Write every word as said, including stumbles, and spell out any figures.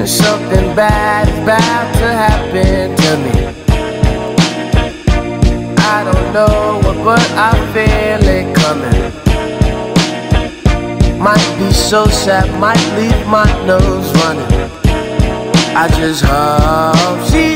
feeling something bad is about to happen to me. I don't know what, but I feel it coming. Might be so sad, might leave my nose running. I just hope she